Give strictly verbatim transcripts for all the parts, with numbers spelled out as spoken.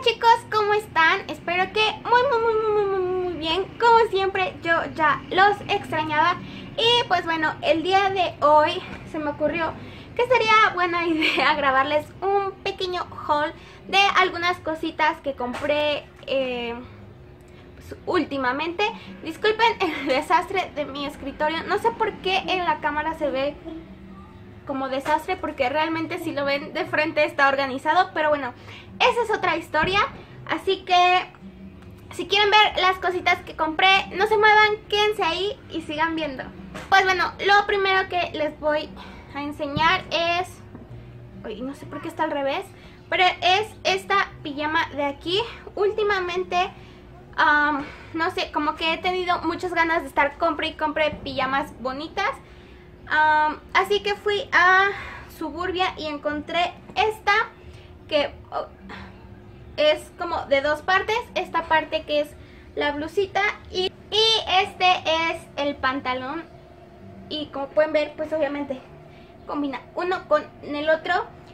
chicos, ¿cómo están? Espero que muy muy muy muy muy muy bien. Como siempre, yo ya los extrañaba. Y pues bueno, el día de hoy se me ocurrió que sería buena idea grabarles un pequeño haul de algunas cositas que compré eh, pues, últimamente. Disculpen el desastre de mi escritorio. No sé por qué en la cámara se ve como desastre, porque realmente si lo ven de frente está organizado, pero bueno, esa es otra historia. Así que si quieren ver las cositas que compré, no se muevan, quédense ahí y sigan viendo. Pues bueno, lo primero que les voy a enseñar es, uy, no sé por qué está al revés, pero es esta pijama de aquí. Últimamente um, no sé, como que he tenido muchas ganas de estar compre y compre pijamas bonitas. Um, así que fui a Suburbia y encontré esta que oh, es como de dos partes. Esta parte que es la blusita y, y este es el pantalón. Y como pueden ver, pues obviamente combina uno con el otro.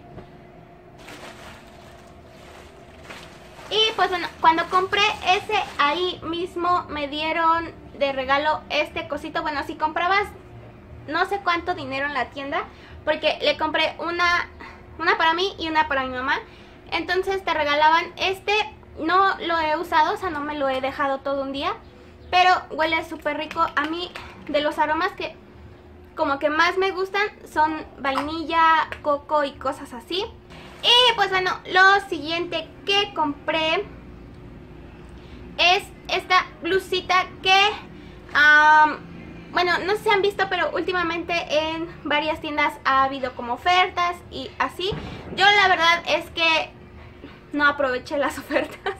Y pues bueno, cuando compré ese, ahí mismo me dieron de regalo este cosito. Bueno, si comprabas no sé cuánto dinero en la tienda, porque le compré una, una para mí y una para mi mamá. Entonces te regalaban este. No lo he usado, o sea, no me lo he dejado todo un día, pero huele súper rico. A mí, de los aromas que como que más me gustan son vainilla, coco y cosas así. Y pues bueno, lo siguiente que compré es esta blusita que um, bueno, no sé si han visto, pero últimamente en varias tiendas ha habido como ofertas y así. Yo la verdad es que no aproveché las ofertas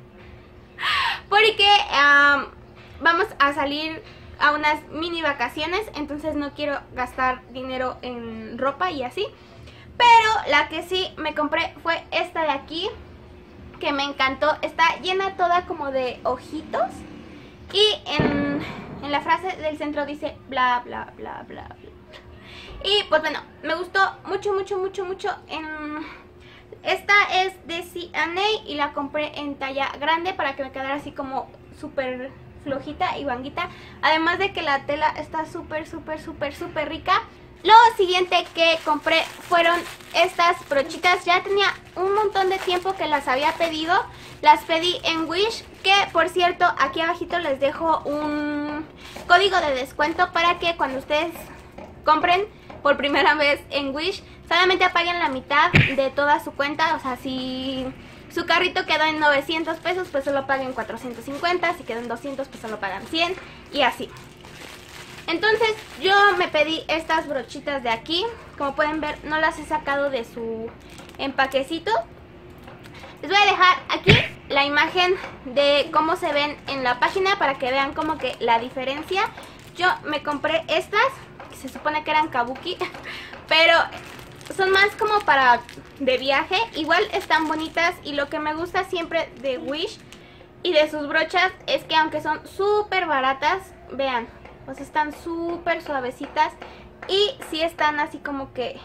porque um, vamos a salir a unas mini vacaciones, entonces no quiero gastar dinero en ropa y así. Pero la que sí me compré fue esta de aquí, que me encantó. Está llena toda como de ojitos y en... en la frase del centro dice bla bla bla bla bla. Y pues bueno, me gustó mucho mucho mucho mucho. En... Esta es de C and A y la compré en talla grande para que me quedara así como súper flojita y vanguita. Además de que la tela está súper súper súper súper rica. Lo siguiente que compré fueron estas brochitas. Ya tenía un montón de tiempo que las había pedido. Las pedí en Wish, que por cierto aquí abajito les dejo un código de descuento para que cuando ustedes compren por primera vez en Wish solamente paguen la mitad de toda su cuenta. O sea, si su carrito quedó en novecientos pesos, pues solo paguen cuatrocientos cincuenta. Si quedó en doscientos, pues solo pagan cien y así. Entonces yo me pedí estas brochitas de aquí. Como pueden ver, no las he sacado de su empaquecito. Les voy a dejar aquí la imagen de cómo se ven en la página para que vean como que la diferencia. Yo me compré estas, que se supone que eran kabuki, pero son más como para de viaje. Igual están bonitas y lo que me gusta siempre de Wish y de sus brochas es que aunque son súper baratas, vean, pues están súper suavecitas y sí están así como que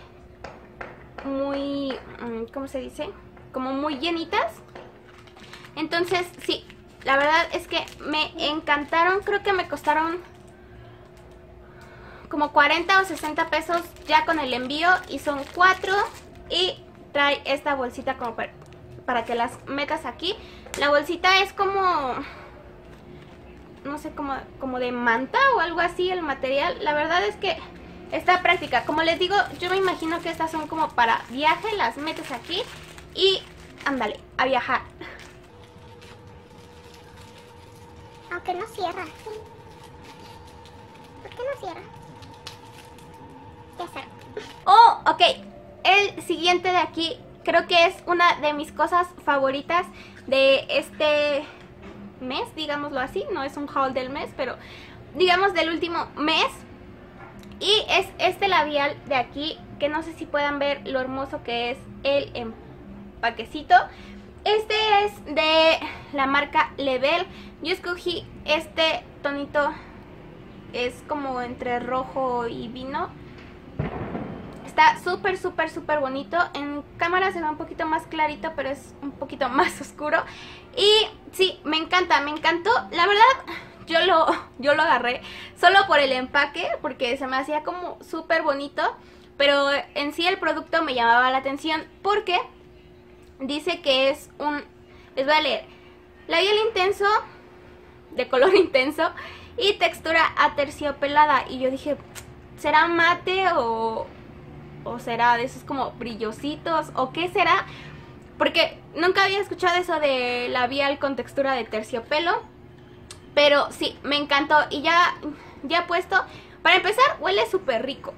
muy, ¿cómo se dice? Como muy llenitas. Entonces sí, la verdad es que me encantaron. Creo que me costaron como cuarenta o sesenta pesos ya con el envío. Y son cuatro. Y trae esta bolsita como para, para que las metas aquí. La bolsita es como, no sé, como, como de manta o algo así el material. La verdad es que está práctica. Como les digo, yo me imagino que estas son como para viaje. Las metes aquí y ándale, a viajar. Aunque no cierra. ¿Por qué no cierra? Ya está. Oh, ok. El siguiente de aquí creo que es una de mis cosas favoritas de este mes, digámoslo así. No es un haul del mes, pero digamos del último mes. Y es este labial de aquí, que no sé si puedan ver lo hermoso que es el empaquecito. Este es de la marca Level. Yo escogí este tonito, es como entre rojo y vino. Está súper, súper, súper bonito. En cámara se ve un poquito más clarito, pero es un poquito más oscuro. Y sí, me encanta, me encantó. La verdad, yo lo, yo lo agarré solo por el empaque, porque se me hacía como súper bonito. Pero en sí el producto me llamaba la atención porque dice que es un... Les voy a leer. Labial intenso, de color intenso y textura aterciopelada. Y yo dije, ¿será mate o, o será de esos como brillositos o qué será? Porque nunca había escuchado eso de labial con textura de terciopelo. Pero sí, me encantó. Y ya, ya puesto. Para empezar, huele súper rico.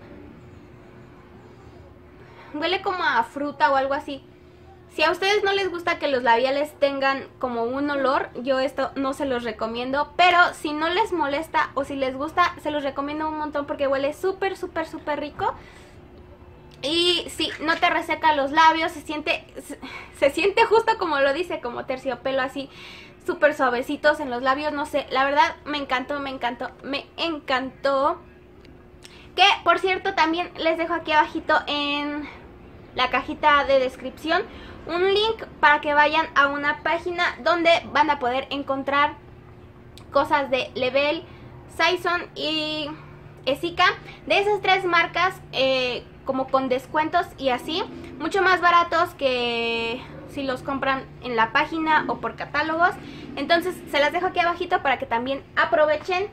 Huele como a fruta o algo así. Si a ustedes no les gusta que los labiales tengan como un olor, yo esto no se los recomiendo. Pero si no les molesta o si les gusta, se los recomiendo un montón porque huele súper, súper, súper rico. Y sí, no te reseca los labios, se siente, se, se siente justo como lo dice, como terciopelo así, súper suavecitos en los labios, no sé. La verdad me encantó, me encantó, me encantó. Que por cierto también les dejo aquí abajito en la cajita de descripción un link para que vayan a una página donde van a poder encontrar cosas de Lebel, Saison y Esica, de esas tres marcas, eh, como con descuentos y así, mucho más baratos que si los compran en la página o por catálogos. Entonces se las dejo aquí abajito para que también aprovechen.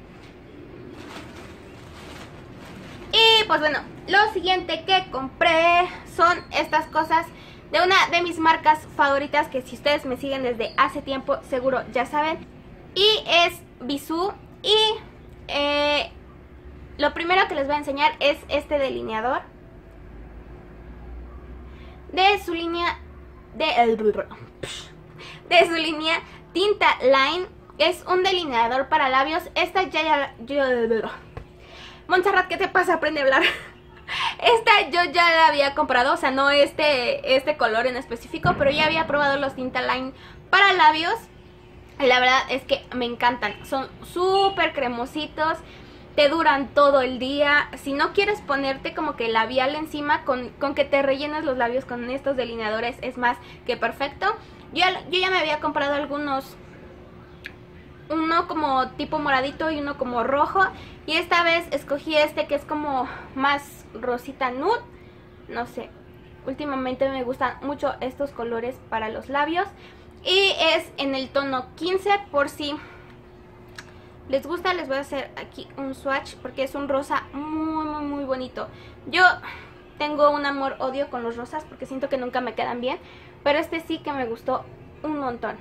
Y pues bueno, lo siguiente que compré son estas cosas de una de mis marcas favoritas, que si ustedes me siguen desde hace tiempo seguro ya saben. Y es Bisú. Y eh, lo primero que les voy a enseñar es este delineador de su línea de, de su línea Tinta Line. Es un delineador para labios. Esta ya ya... Yo, Montserrat, ¿qué te pasa? Aprende a hablar. Esta yo ya la había comprado, o sea, no este, este color en específico, pero ya había probado los Tinta Line para labios. Y la verdad es que me encantan. Son súper cremositos, te duran todo el día. Si no quieres ponerte como que labial encima, con, con que te rellenes los labios con estos delineadores es más que perfecto. Yo, yo ya me había comprado algunos, uno como tipo moradito y uno como rojo. Y esta vez escogí este que es como más rosita nude. No sé, últimamente me gustan mucho estos colores para los labios. Y es en el tono quince, por si les gusta les voy a hacer aquí un swatch, porque es un rosa muy muy muy bonito. Yo tengo un amor-odio con los rosas porque siento que nunca me quedan bien, pero este sí que me gustó un montón.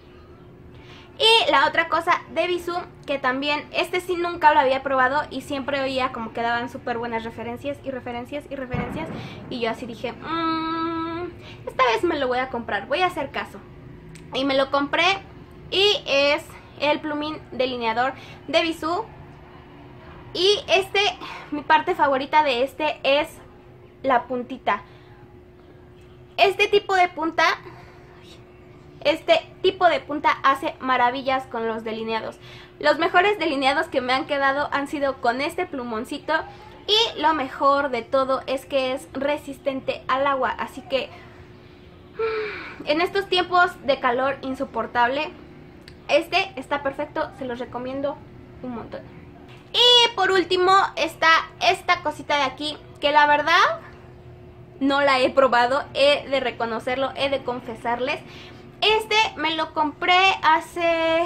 Y la otra cosa de Bisú, que también, este sí nunca lo había probado y siempre oía como que daban súper buenas referencias y referencias y referencias. Y yo así dije, mmm, esta vez me lo voy a comprar, voy a hacer caso. Y me lo compré y es el plumín delineador de Bisú. Y este, mi parte favorita de este es la puntita. Este tipo de punta... Este tipo de punta hace maravillas con los delineados. Los mejores delineados que me han quedado han sido con este plumoncito. Y lo mejor de todo es que es resistente al agua. Así que en estos tiempos de calor insoportable, este está perfecto. Se los recomiendo un montón. Y por último está esta cosita de aquí, que la verdad no la he probado. He de reconocerlo, he de confesarles. Este me lo compré hace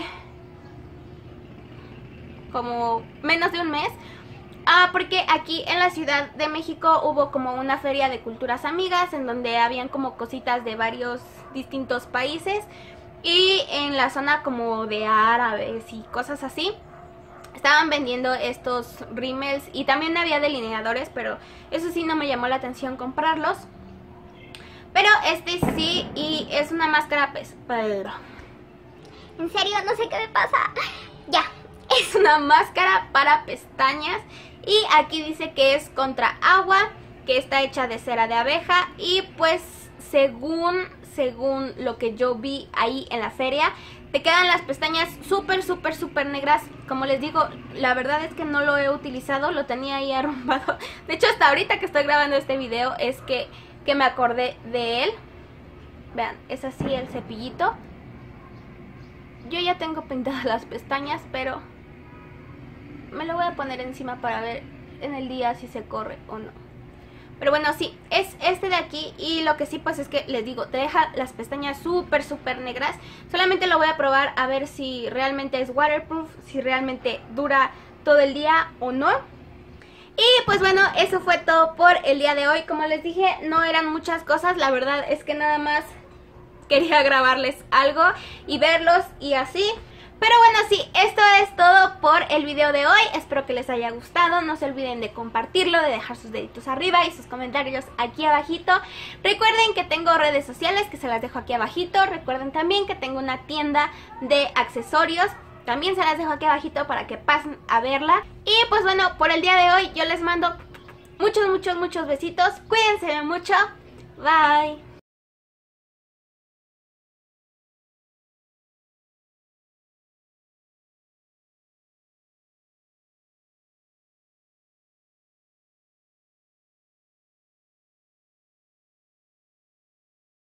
como menos de un mes. Ah, porque aquí en la Ciudad de México hubo como una feria de culturas amigas, en donde habían como cositas de varios distintos países. Y en la zona como de árabes y cosas así, estaban vendiendo estos rímels. Y también había delineadores, pero eso sí no me llamó la atención comprarlos. Pero este sí, y es una máscara pues, pero... En serio, no sé qué me pasa. Ya. Es una máscara para pestañas. Y aquí dice que es contra agua, que está hecha de cera de abeja. Y pues según, según lo que yo vi ahí en la feria, te quedan las pestañas súper, súper, súper negras. Como les digo, la verdad es que no lo he utilizado, lo tenía ahí arrumbado. De hecho, hasta ahorita que estoy grabando este video es que, que me acordé de él. Vean, es así el cepillito. Yo ya tengo pintadas las pestañas, pero me lo voy a poner encima para ver en el día si se corre o no. Pero bueno, sí, es este de aquí. Y lo que sí pues es que les digo, te deja las pestañas súper, súper negras. Solamente lo voy a probar a ver si realmente es waterproof, si realmente dura todo el día o no. Y pues bueno, eso fue todo por el día de hoy. Como les dije, no eran muchas cosas. La verdad es que nada más quería grabarles algo y verlos y así. Pero bueno, sí, esto es todo por el video de hoy. Espero que les haya gustado. No se olviden de compartirlo, de dejar sus deditos arriba y sus comentarios aquí abajito. Recuerden que tengo redes sociales que se las dejo aquí abajito. Recuerden también que tengo una tienda de accesorios. También se las dejo aquí abajito para que pasen a verla. Y pues bueno, por el día de hoy yo les mando muchos, muchos, muchos besitos. Cuídense mucho. Bye.